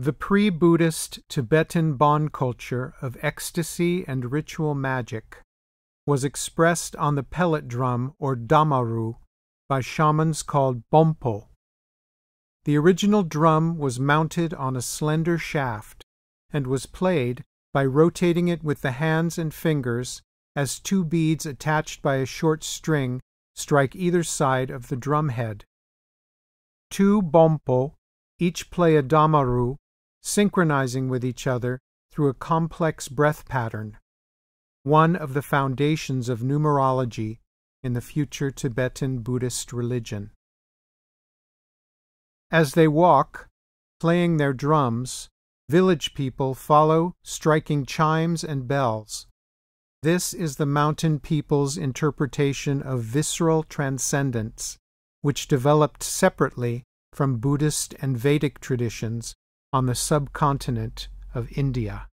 The pre-Buddhist Tibetan Bon culture of ecstasy and ritual magic was expressed on the pellet drum or damaru by shamans called Bonpo. The original drum was mounted on a slender shaft and was played by rotating it with the hands and fingers as two beads attached by a short string strike either side of the drum head. Two Bonpo each play a damaru, synchronizing with each other through a complex breath pattern, one of the foundations of numerology in the future Tibetan Buddhist religion. As they walk, playing their drums, village people follow, striking chimes and bells. This is the mountain people's interpretation of visceral transcendence, which developed separately from Buddhist and Vedic traditions on the subcontinent of India.